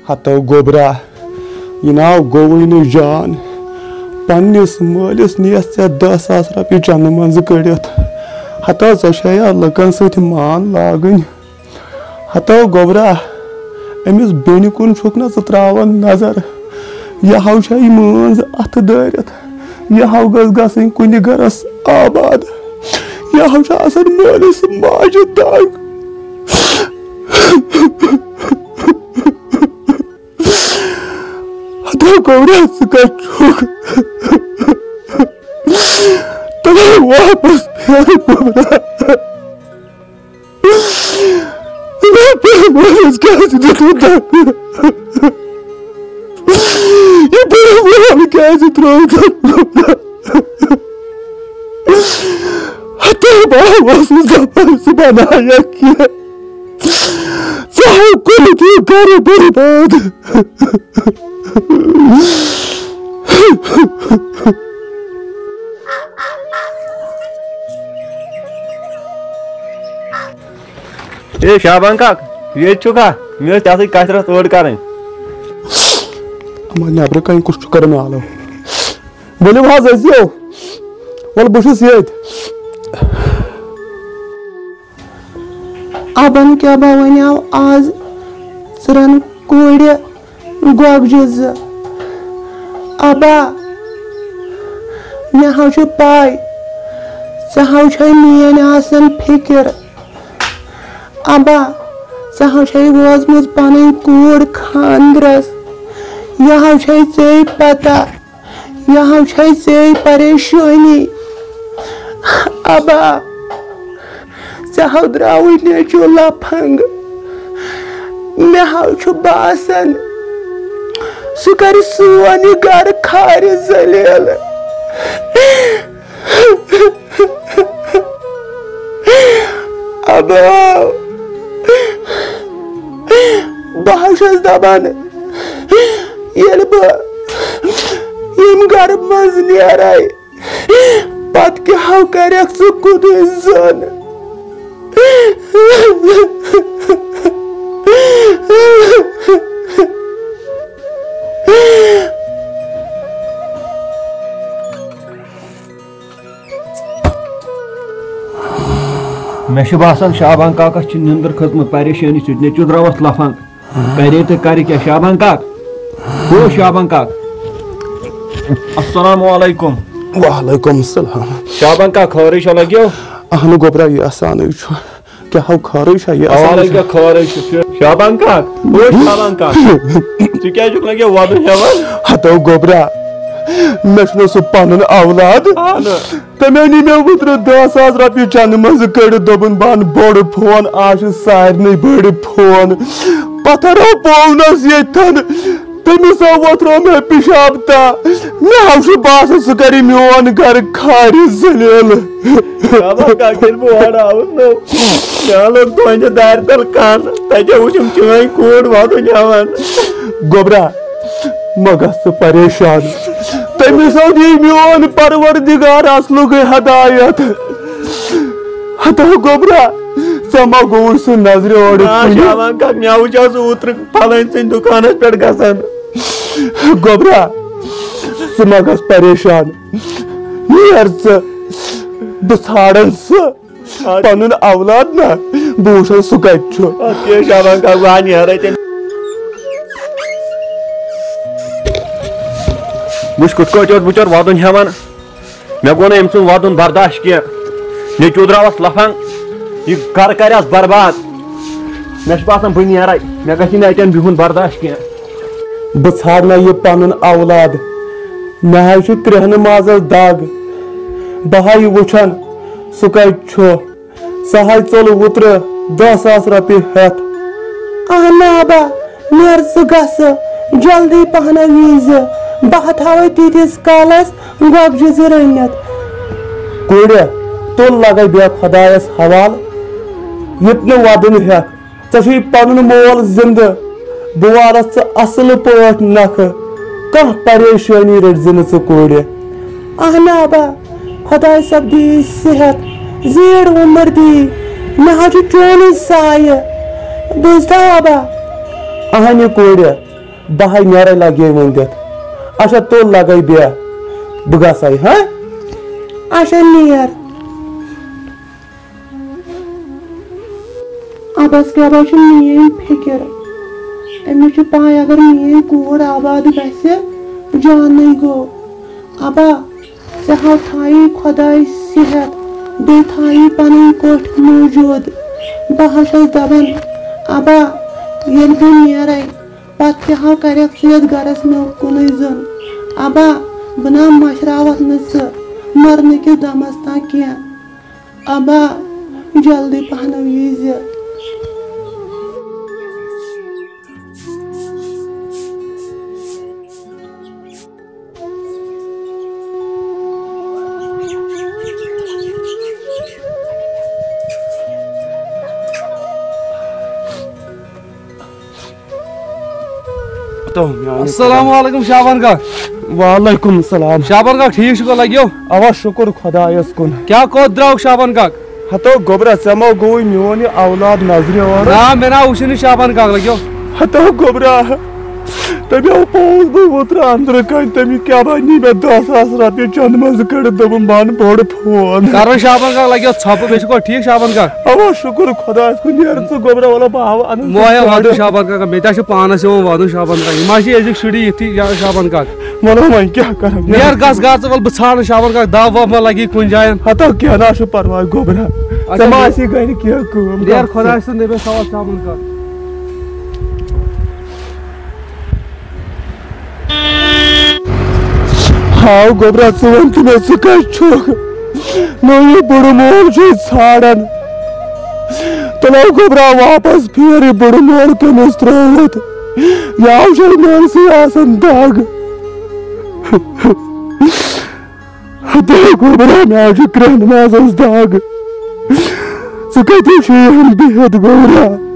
ہتو گوبرا یہ ناو گوئی نہ جان پنس مالس نیس ژے 10,000 رۄپیہِ چندٕ منٛزٕ کٔڑِتھ ہتو ژےٚ چھےٚ لُکن سۭتۍ مان لاگٕنۍ ہتو گوبرا أمِس بیٚنہِ کُن چھُکھ نہ ژٕ تراوان نظر یہِ ہو چھےٚ یہِ مٲنٛز اَتھٕ دٲرِتھ یہِ ہو گٔژھ گژھٕنۍ کُنہِ گرس آباد یہِ ہو چھِ آسان مٲلِس ماجہِ دگ ہتو گوبرا ژٕ کتہِ چھُکھ تۄہہِ واپس پھیرٕ گوبرا مٲلِس کیازِ دیُتوٕ دگہٕ یہ بڑا وول کیازِ ترٛوو گوبرا ہتو بہٕ اوسُس دپان ژٕ بناوکھ کینٛہہ ژٕ ہاو کوٚرُتھ یہِ گرٕ برباد اے شابان کاک ییٚتہِ چھُکھا مےٚ ٲس ژےٚ سۭتۍ کتھِ رژھ ٲڑ کرٕنۍ اما نیبرٕ کنہِ کُس چھُ کران آلو ؤلِو حظ أژِو وَلہٕ بہٕ چھُس ییٚتۍ ابن کیٛاہ با وَنیو آز ژٕرن کورِ گۄگجہِ 2 ابا مےٚ حظ چھُ پاے ژےٚ حظ چھے میٲنۍ آسان فِکر ابا ژےٚ حظ چھے وٲژمٕژ پنٕنۍ کوٗر خاندرس یہ حظ چھے ژےٚ پتہ یہ حظ چھے ژےٚ پریشٲنی ابا ژےٚ حظ درٛاوٕے نیٚچوٗ لفنٛگ مےٚ حظ چھُ باسان سُہ کرِ سون یہِ گرٕ کھارِ ذلیل ابا بہٕ حظ چھس دپان ییٚلہِ بہٕ ییٚمہِ گرٕ منٛز نیرے پتہٕ کیٛاہ حظ کریکھ ژٕ کُنُے زوٚن مےٚ چھُ باسان شابان کاکس چھِ نِندٕر کھٔژمٕژ پریشٲنی سۭتۍ نیٚچوٗ درٛاوس لفنٛگ کرے تہٕ کرِ کیٛاہ شابان کاک ہو شابان کاک السلام علیکم وعلیکم السلام شابان کاک خٲرٕے چھا لگیو اہنو گوبرا یہِ آسانٕے چھُ کیٛاہ ہو خٲرٕے چھا یہِ حوالے کیٛاہ خٲرٕے چھُ شابان کاک ہو شابان کاک ژٕ کیٛازِ چھُکھ لگیو ودُن ہٮ۪وان ہتو گوبرا مےٚ چھُنہ سُہ پنُن اولاد تٔمۍ أنی مےٚ اوترٕ 10,000 رۄپیہِ چندٕ منٛزٕ کٔڑِتھ دوٚپُن بہٕ انہٕ بوٚڑ فون آز چھِ سارنٕے بٔڑۍ فون پتھر آو پونس ییٚتھن تٔمِس آو وۄتھرو مےٚ پِشاب تا مےٚ حظ چھُ باسان سُہ کرِ میون گرٕ کھارِ ذلیل شابان کاک ییٚلہِ بہٕ اورٕ آوُس نہ مےٚ لوٚگ تُہنٛدِ دارِ تل کن تتہِ وٕچھُم چٲنۍ کوٗر وَدُن ہٮ۪وان گوبرا مہ گژھ ژٕ پریشان تٔمِس آو دی میون پروردگار اصلُکٕے ہدایت ہتو گوبرا ژےٚ ما گوٚوُے سُہ نظرِ اورٕ شابان کاک مےٚ وٕچھو سُہ اوترٕ پھلٲنۍ سٕنٛدِ دُکانس پٮ۪ٹھ گژھان گوبرا ژٕ ما گژھ پریشان نیر ژٕ بہٕ ژھانڈن سُہ پنُن اولاد نا بہٕ وٕچھن سُہ کتہِ چھُ کیٚنٛہہ شابان کاک بہٕ نیرے تیٚلہِ وٕچھ کِتھ کٲٹھۍ اوس بِچور ودُن ہٮ۪وان مےٚ گوٚو نہٕ أمۍ سُنٛد ودُن برداش کینٛہہ نیٚچوٗ درٛاوس لفنٛگ یہِ گرٕ کرٮ۪س برباد مےٚ چھُ باسان بہٕ نیرے مےٚ گژھِ نہٕ اتٮ۪ن بِہُن برداش کینٛہہ بہٕ ژھانڈنہ یہِ پنُن اولاد مےٚ حظ چھُ کرٛہنہٕ مازس دگ بہٕ ہا یہِ وٕچھن سُہ کتہِ چھُ سُہ حظ ژوٚل اوترٕ 10,000 رۄپیہِ ہٮ۪تھ اہن ابا نیر ژٕ گژھٕ جلدی پہنہ وِزِ بہٕ تھاوے تیٖتِس کالس گۄگجہِ 2 رٔنِتھ کورِ تُل لگے بیٚیہِ خۄدایس حوالہٕ ییٚتہِ نہٕ ودُن ہٮ۪کھ ژےٚ چھُے پنُن مول زِندٕ بہٕ والس ژٕ اصل پٲٹھۍ نکھٕ کانٛہہ پریشٲنی رٔٹزِ نہٕ ژٕ کورِ اہن ابا خۄداے صٲب دِیی صحت زیٖٹھ عُمر دِیی مےٚ حظ چھُ چونُے سایہِ بوٗزتھا ابا اہنہِ کورِ बहाय नेरे लगे वंदित अच्छा तो लगे बे बगासाई हाँ अच्छा नेर अबस क्या मीन फिक्र अमिस पाय अगर मीन कूर आबाद गसे जान गो अबा सह थाई खुदाई सेहत बे थाई पन कोठ मौजूद बह दपान अबा ये बह नेर पे कर गरस में कुन जन अबा बना मशरावत न मरने के दमस ता क्या अबा जल्दी पहन यीज अस्सलामुअलैकुम शाबान का वालेकुम सलाम शाबान का ठीक शुक्र लग्यो अवा शुक्र खुदायस कुन क्या कोत द्राव शाबान का हतो गोबरा समो गोई मियोन औलाद नजरे और ना मेरा उशनी शाबान का लग्यो हतो गोबरा तभी पोज दो उतरा अंदर का तभी क्या बानी में 10,000 रुपये चंद मज कर दबन बान बोड़ फोन कारण शाबान का लग्यो छप बेच को ठीक शाबान का अवा शुक्र खुदायस कुन यार तो गोबरा वाला बाव अन मोया वादु शाबान का मेता छ पानस यो वादु शाबान का माशी एजिक शुडी इति शाबान का मनो मैं क्या कर यार गस गाच वल बछान शाबान का दाव व लगी कुन जायन हतो क्या ना शु परवाह गोबरा तमाशी गई क्या को यार खुदायस ने बे सवाल शाबान का हाँ गोबरा सुवंत में सुकर छोक नो ये बड़ो मोल जे छाड़न तलो गोबरा वापस फिर बड़ो मोल के नस्त्रोत याव शर मोल से आसन दाग तो गोबरा में आज क्रन माजस दाग सुकती शेहन बेहद गोबरा